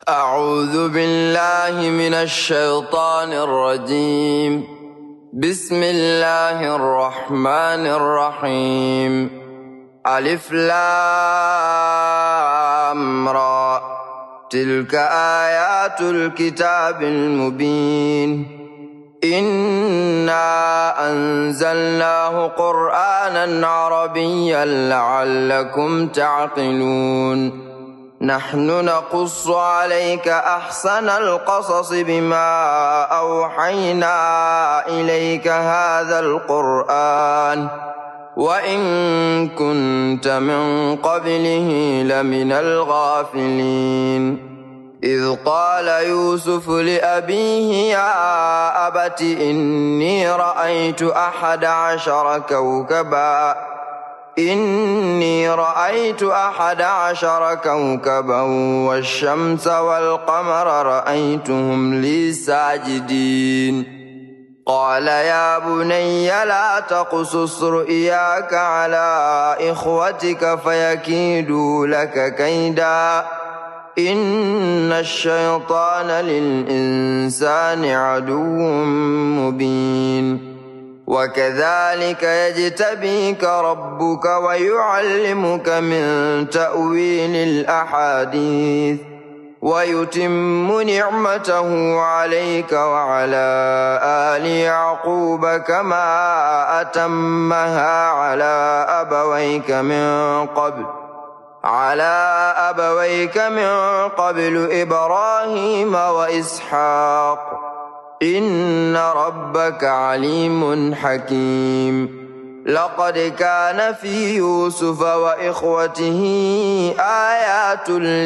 أعوذ بالله من الشيطان الرجيم. بسم الله الرحمن الرحيم. ألف لام را، تلك آيات الكتاب المبين. إنا أنزلناه قرآنا عربيا لعلكم تعقلون. نحن نقص عليك أحسن القصص بما أوحينا إليك هذا القرآن وإن كنت من قبله لمن الغافلين. إذ قال يوسف لأبيه يا أبت إني رأيت 11 كوكبا والشمس والقمر رأيتهم لي ساجدين. قال يا بني لا تقصص رؤياك على إخوتك فيكيدوا لك كيدا إن الشيطان للإنسان عدو مبين. وكذلك يجتبيك ربك ويعلمك من تأويل الأحاديث ويتم نعمته عليك وعلى آل يعقوب كما أتمها على أبويك من قبل إبراهيم وإسحاق إن ربك عليم حكيم. لقد كان في يوسف وإخوته آيات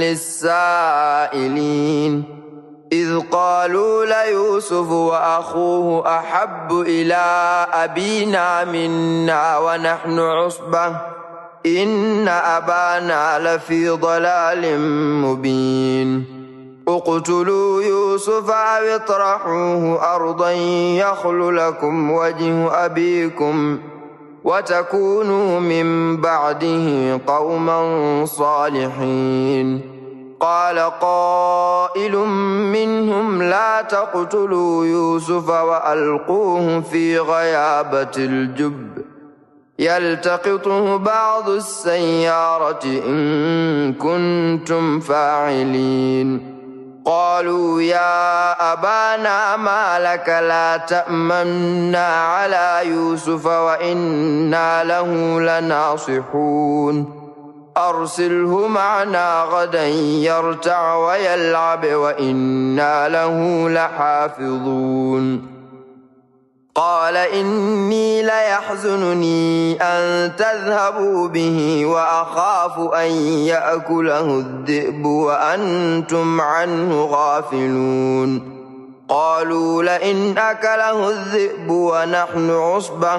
للسائلين إذ قالوا ليوسف وأخوه أحب إلى أبينا منا ونحن عصبة إن أبانا لفي ضلال مبين. اقتلوا يوسف أو اطرحوه أرضا يخل لكم وجه أبيكم وتكونوا من بعده قوما صالحين. قال قائل منهم لا تقتلوا يوسف وألقوه في غيابة الجب يلتقطه بعض السيارة إن كنتم فاعلين. قالوا يا أبانا ما لك لا تأمنا على يوسف وإنا له لناصحون. أرسله معنا غدا يرتع ويلعب وإنا له لحافظون. قال إني ليحزنني أن تذهبوا به وأخاف أن يأكله الذئب وأنتم عنه غافلون. قالوا لئن أكله الذئب ونحن عصبة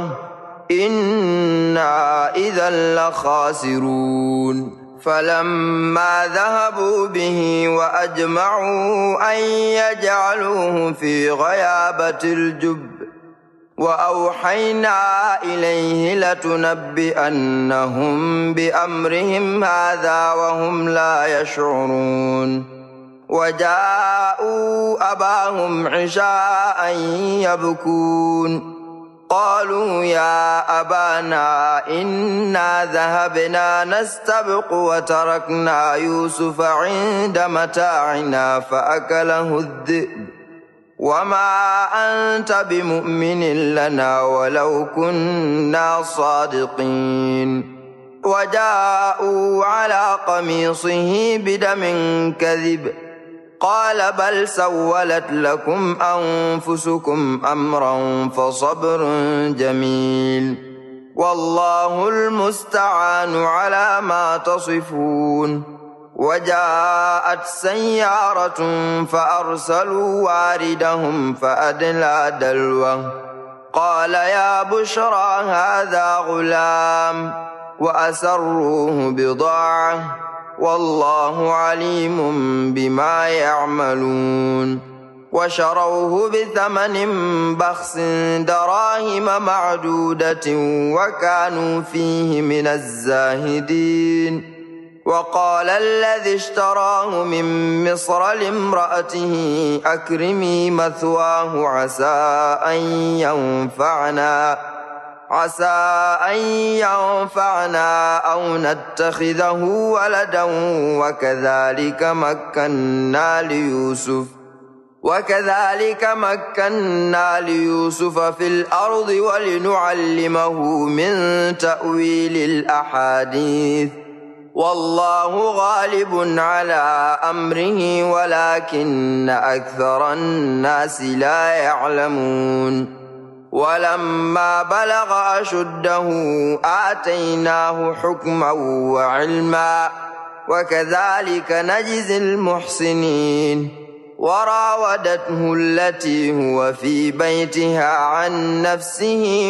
إنا إذا لخاسرون. فلما ذهبوا به وأجمعوا أن يجعلوه في غيابة الجب وأوحينا إليه لتنبئنهم بأمرهم هذا وهم لا يشعرون. وجاءوا أباهم عشاء يبكون. قالوا يا أبانا إنا ذهبنا نستبق وتركنا يوسف عند متاعنا فأكله الذئب وما أنت بمؤمن لنا ولو كنا صادقين. وجاءوا على قميصه بدم كذب قال بل سولت لكم أنفسكم أمرا فصبر جميل والله المستعان على ما تصفون. وجاءت سيارة فأرسلوا واردهم فأدلى دلوه قال يا بشرى هذا غلام وأسروه بضاعة والله عليم بما يعملون. وشروه بثمن بخس دراهم معدودة وكانوا فيه من الزاهدين. وقال الذي اشتراه من مصر لامرأته أكرمي مثواه عسى أن ينفعنا أو نتخذه ولدا وكذلك مكنا ليوسف في الأرض ولنعلمه من تأويل الأحاديث والله غالب على أمره ولكن أكثر الناس لا يعلمون ولما بلغ أشده آتيناه حكما وعلما وكذلك نجزي المحسنين وراودته التي هو في بيتها عن نفسه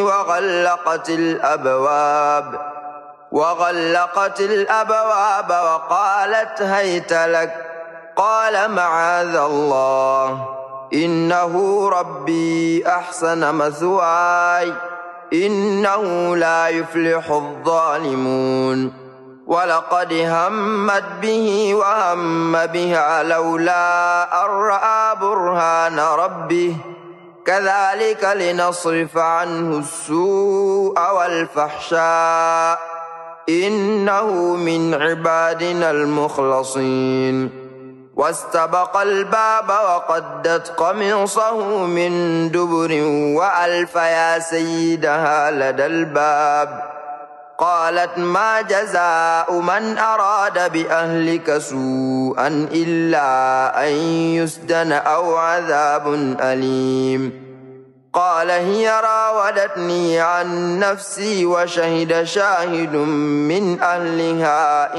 وغلقت الأبواب وقالت هيت لك قال معاذ الله إنه ربي أحسن مثواي إنه لا يفلح الظالمون ولقد همت به وهم بها لولا أن رأى برهان ربه كذلك لنصرف عنه السوء والفحشاء إنه من عبادنا المخلصين واستبق الباب وقدت قميصه من دبر وألف يا سيدها لدى الباب قالت ما جزاء من أراد بأهلك سوءا إلا أن يسجن أو عذاب أليم قال هي راودتني عن نفسي وشهد شاهد من أهلها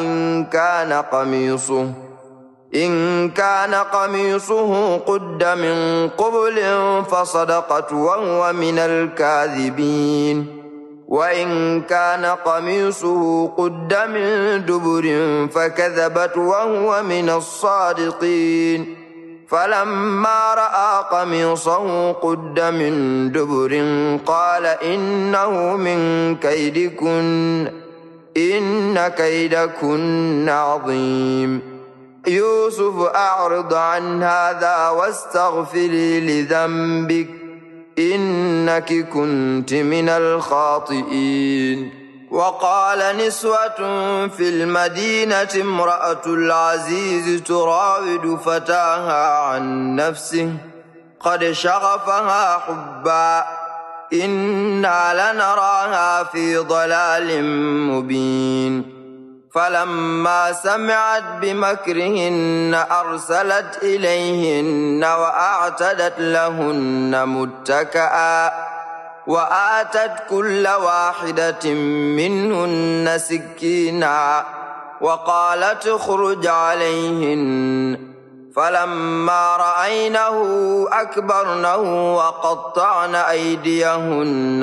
إن كان قميصه قد من قبل فصدقت وهو من الكاذبين وإن كان قميصه قد من دبر فكذبت وهو من الصادقين فلما رأى قميصه قد من دبر قال إنه من كيدكن إن كيدكن عظيم يوسف أعرض عن هذا واستغفري لذنبك إنك كنت من الخاطئين وقال نسوة في المدينة امرأة العزيز تراود فتاها عن نفسه قد شغفها حبا إنا لنراها في ضلال مبين فلما سمعت بمكرهن أرسلت إليهن وأعتدت لهن متكئا وآتت كل واحدة منهن سكينا وقالت اخرج عليهن فلما رأينه أكبرنه وقطعن أيديهن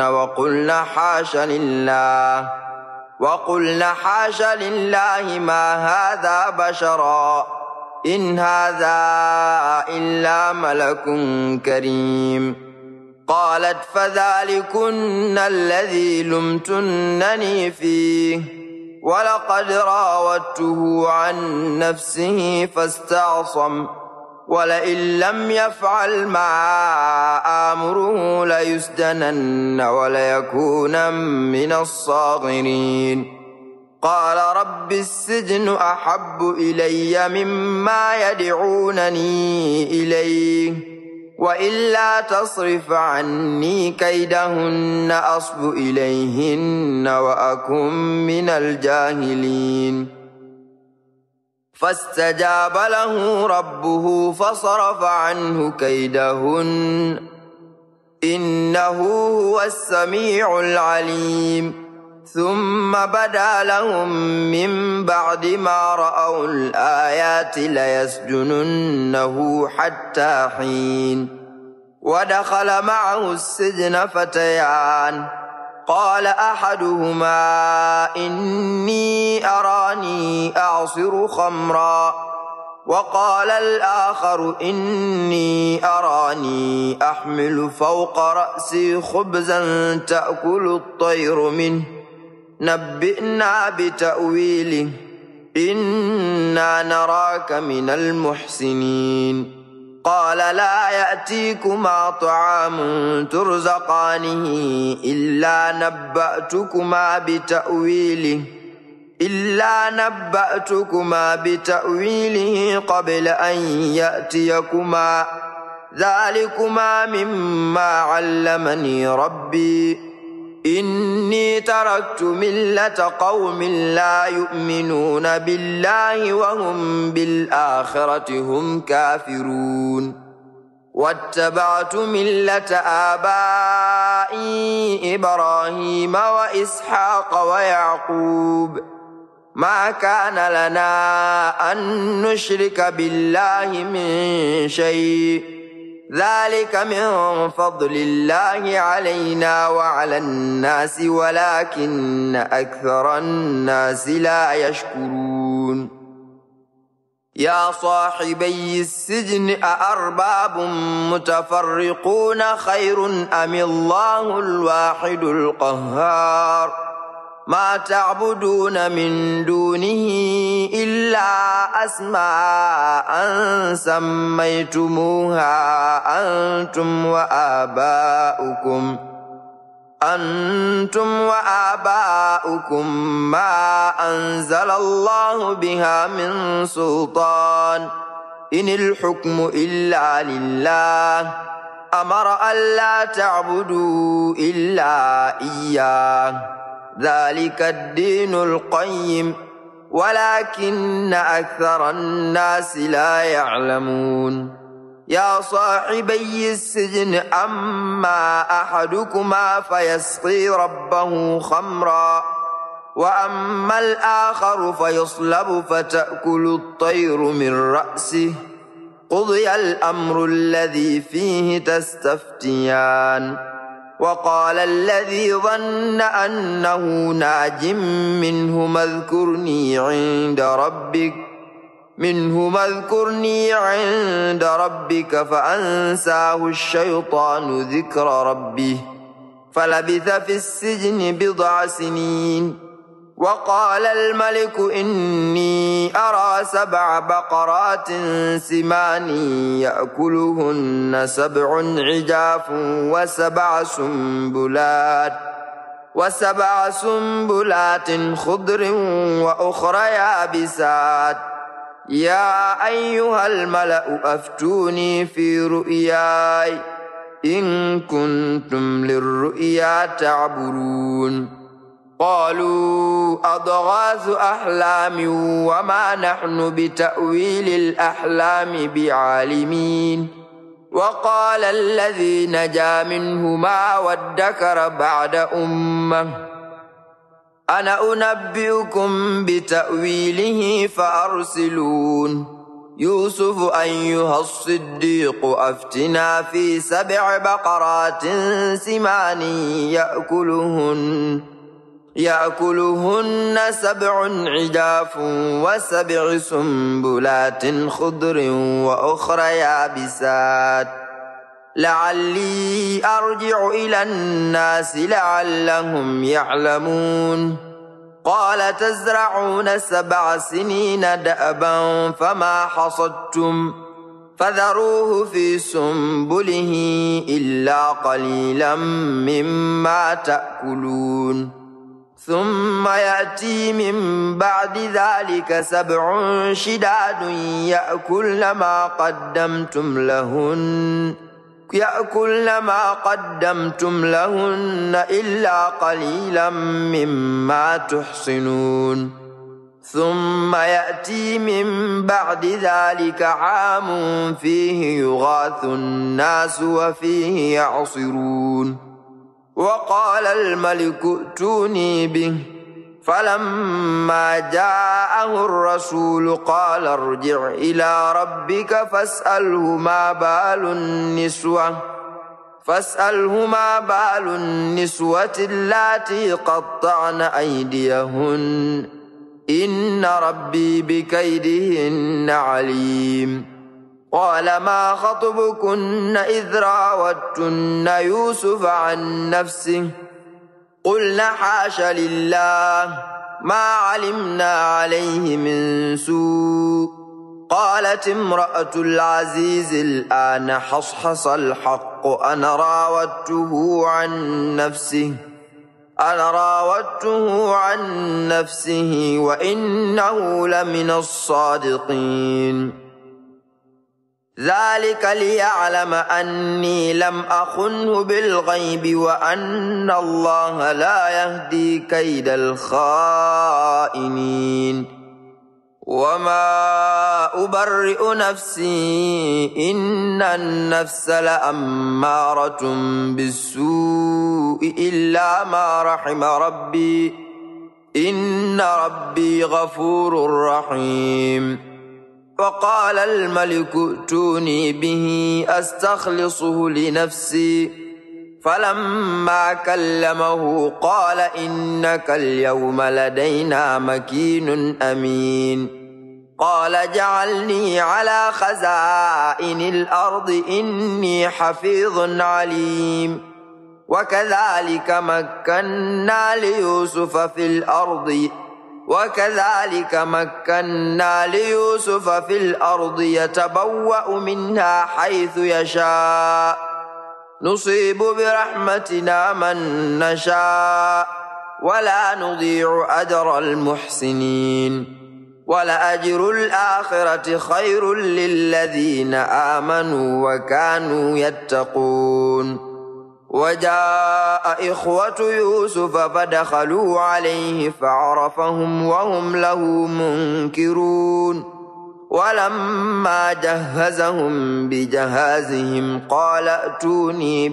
وقلن حاش لله ما هذا بشرا إن هذا إلا ملك كريم قالت فذلكن الذي لمتنني فيه ولقد راودته عن نفسه فاستعصم ولئن لم يفعل ما آمره ليسجنن وليكون من الصاغرين قال رب السجن أحب إلي مما يدعونني إليه وإلا تصرف عني كيدهن أصب إليهن وأكن من الجاهلين فاستجاب له ربه فصرف عنه كيدهن إنه هو السميع العليم ثم بدا لهم من بعد ما رأوا الآيات ليسجننه حتى حين ودخل معه السجن فتيان قال أحدهما إني أراني أعصر خمرا وقال الآخر إني أراني أحمل فوق رأسي خبزا تأكل الطير منه نبئنا بتأويله إنا نراك من المحسنين قال لا يأتيكما طعام ترزقانه إلا نبأتكما بتأويله قبل أن يأتيكما ذلكما مما علمني ربي إني تركت ملة قوم لا يؤمنون بالله وهم بالآخرة هم كافرون واتبعت ملة آبائي إبراهيم وإسحاق ويعقوب ما كان لنا أن نشرك بالله من شيء ذلك من فضل الله علينا وعلى الناس ولكن أكثر الناس لا يشكرون يا صاحبي السجن أأرباب متفرقون خير أم الله الواحد القهار ما تعبدون من دونه إلا أسماء سميتموها أنتم وآباؤكم ما أنزل الله بها من سلطان إن الحكم إلا لله أمر ألا تعبدوا إلا إياه ذلك الدين القيم ولكن أكثر الناس لا يعلمون يا صاحبي السجن أما أحدكما فيسقي ربه خمرا وأما الآخر فيصلب فتأكل الطير من رأسه قضي الأمر الذي فيه تستفتيان وقال الذي ظن أنه ناج منهما اذكرني عند ربك فأنساه الشيطان ذكر ربه فلبث في السجن بضع سنين وقال الملك إني أرى 7 بقرات سمان يأكلهن 7 عجاف وسبع سنبلات خضر وأخرى يابسات يا أيها الملأ أفتوني في رؤياي إن كنتم للرؤيا تعبرون قالوا أضغاث أحلام وما نحن بتأويل الأحلام بعالمين وقال الذي نجا منهما وادكر بعد أمة أنا أنبئكم بتأويله فأرسلون يوسف أيها الصديق أفتنا في 7 بقرات سمان يأكلهن 7 عجاف و7 سنبلات خضر وأخرى يابسات لعلي أرجع إلى الناس لعلهم يعلمون قال تزرعون 7 سنين دأبا فما حصدتم فذروه في سنبله إلا قليلا مما تأكلون ثم يأتي من بعد ذلك 7 شداد يأكلن ما قدمتم لهن إلا قليلا مما تحصنون ثم يأتي من بعد ذلك عام فيه يغاث الناس وفيه يعصرون وقال الملك ائتوني به فلما جاءه الرسول قال ارجع إلى ربك فاسأله ما بال النسوة اللاتي قطعن أيديهن إن ربي بكيدهن عليم قال ما خطبكن إذ راوتن يوسف عن نفسه قلن حاش لله ما علمنا عليه من سوء. قالت امرأة العزيز الآن حصحص الحق أنا راودته عن نفسه وإنه لمن الصادقين. ذلك ليعلم أني لم أخنه بالغيب وأن الله لا يهدي كيد الخائنين. وما أبرئ نفسي إن النفس لأمارة بالسوء إلا ما رحم ربي إن ربي غفور رحيم. وقال الملك ائتوني به أستخلصه لنفسي فلما كلمه قال إنك اليوم لدينا مكين أمين. قال اجعلني على خزائن الأرض إني حفيظ عليم. وكذلك مكنا ليوسف في الأرض يتبوأ منها حيث يشاء نصيب برحمتنا من نشاء ولا نضيع أجر المحسنين. ولأجر الآخرة خير للذين آمنوا وكانوا يتقون. وجاء إخوة يوسف فدخلوا عليه فعرفهم وهم له منكرون. ولما جهزهم بجهازهم قال ائتوني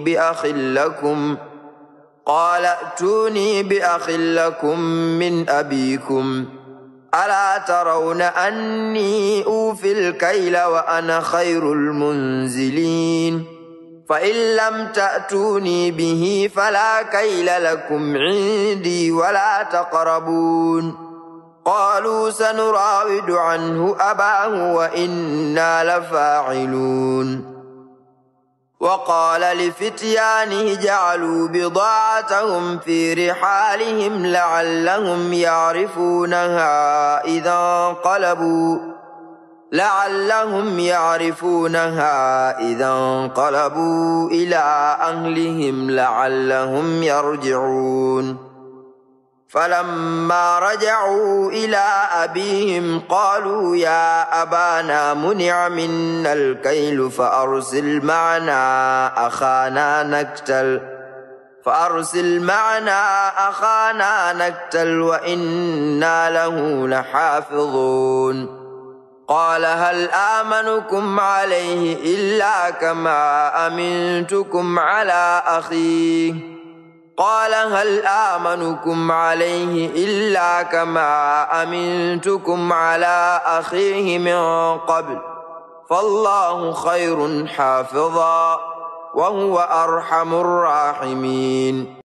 بأخ لكم من أبيكم ألا ترون أني أوفي الكيل وأنا خير المنزلين. فإن لم تأتوني به فلا كيل لكم عندي ولا تقربون. قالوا سنراود عنه أباه وإنا لفاعلون. وقال لفتيانه جعلوا بضاعتهم في رحالهم لعلهم يعرفونها إذا انقلبوا إلى أهلهم لعلهم يرجعون. فلما رجعوا إلى أبيهم قالوا يا أبانا منع منا الكيل فأرسل معنا أخانا نكتل وإنا له لحافظون. قال هل آمنكم عليه إلا كما أمنتكم على أخيه من قبل فالله خير حافظا وهو أرحم الراحمين.